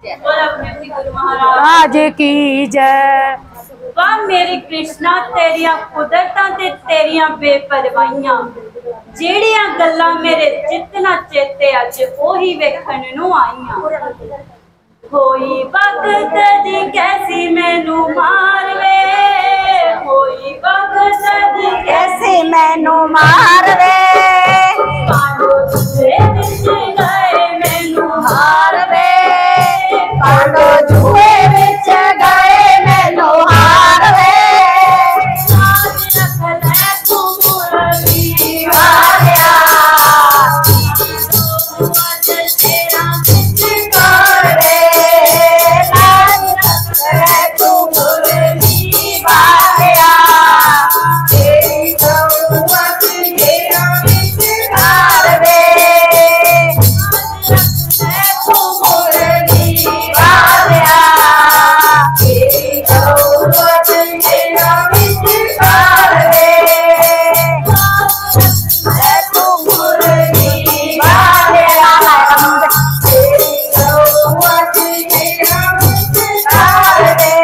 आज की जय। वाह मेरे कृष्णा तेरिया कुदरतां ते तेरिया बेपरवाहियां जेड़ियां गल्लां मेरे जितना चेते अज ओही वेखण नूं आईयां। होई भगत दी कैसी मैनू मारवे, होई भगत दी कैसी मैनू मारवे, पांडो जुए विच गए मैनू हारवे, पांडो जुए विच गए मैनू हारवे। आज रख ले तू मुरली वालिया आज तेरा विच करे, लाज रख ले तू मुरली वालिया, तेरी गौवत तेरा विच हारवे। तू मुरली वालिया, तेरी गौवत तेरा विच हारवे। तू मुरली वालिया, तेरी गौवत तेरा विच हारवे।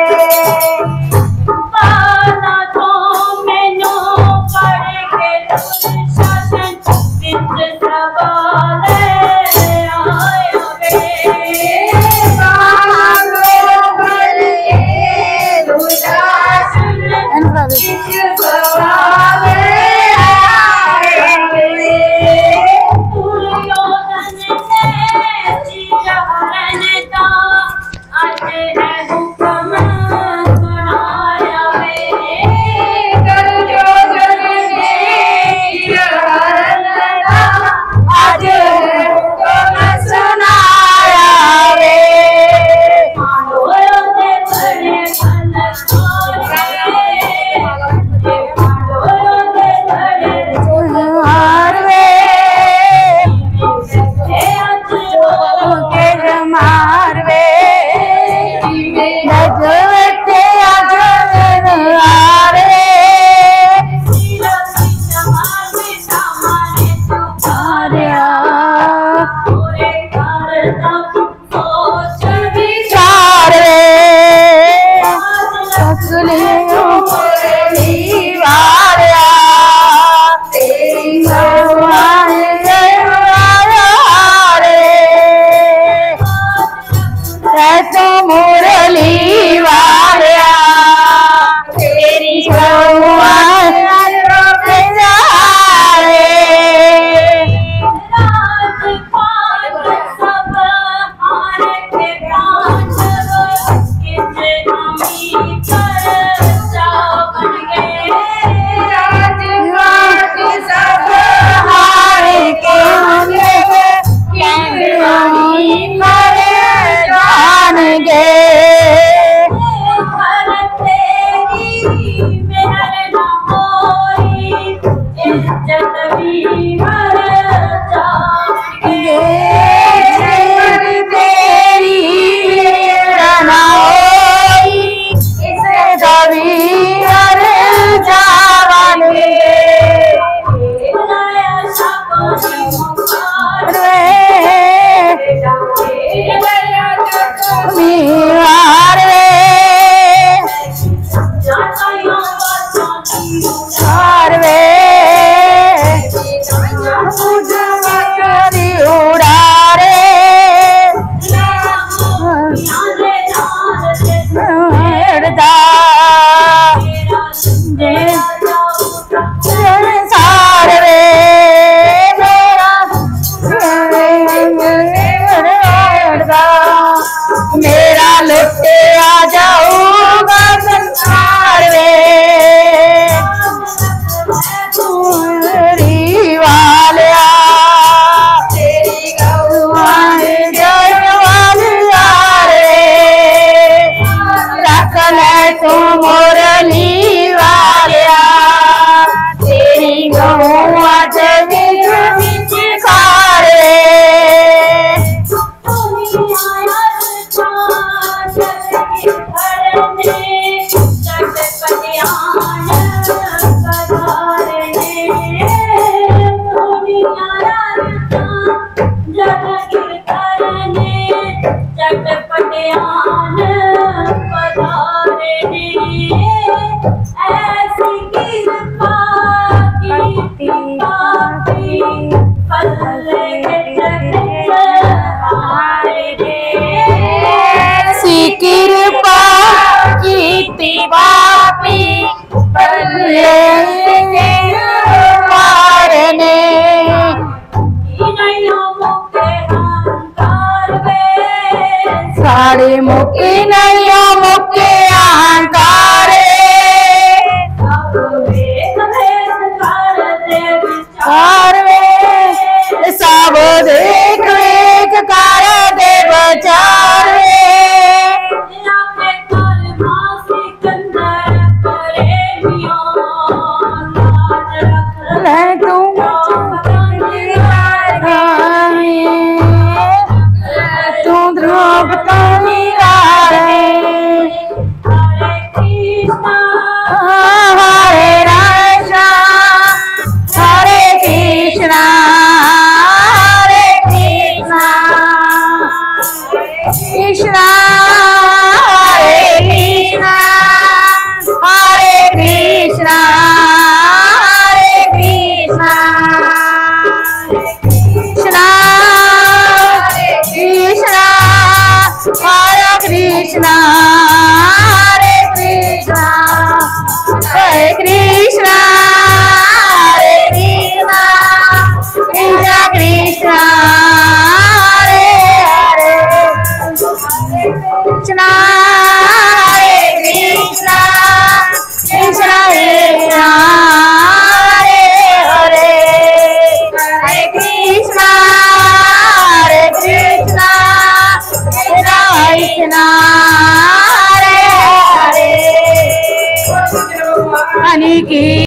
पाना तो मैनू पढ़ के शासन विच सवाल आया वे। दुर्योधन ने चिरहरण दा अज है हुक्म सुनाया वे। आज हुक्म सुनाया वे। पांडवों दे बड़े मन खोले, पांडवों दे बड़े हारवे सच्चे अज के मारवे, नजवते आज हारवे। सीरा मारे सामाने हारिया पूरे घर तक सोच विचारवे, ससुलियों मुरली वालिया, तेरी भगवान जय हारे। तो मुरली वालिया, तेरी भगवान जय हारे। राजपाल सब हार के कांच किसे अमी पर बन गए। राजवाट सब हार के होंगे, कितनी मरे जान गए। घर तेरी मेहर न होई इज्जत भी मर जाएंगे। तेरी रना होई, इसे दबी हर जावांगे। बुलाया शाबाशी मुबारक हारवे जाता यहाँ बादशाह हारवे, करी उड़ारे हरदा सारवे। मेरा लुटे आ जाऊंगा संसार में, मुरली वालिया, तेरी गौवान जय वालिया रे। ध्यान पधारे ने ऐसी कृपा की पापी पल्ले हारे ने ऐसी कृपा कीती पापी पल्ले मारने साड़ी मुक्की नहीं मुक्के अहंकारे सब देख वेख कर दे बचार तू ध्रुव तो Krishna, Hare Krishna, Hare Krishna, Hare Krishna, Krishna, Hare Krishna, Hare Krishna, Hare Krishna, Hare Krishna, Hare Krishna, Krishna Krishna. Krishna, Hare Krishna, Krishna Krishna, Hare Hare, Hare Krishna, Hare Krishna, Krishna Krishna, Hare Hare.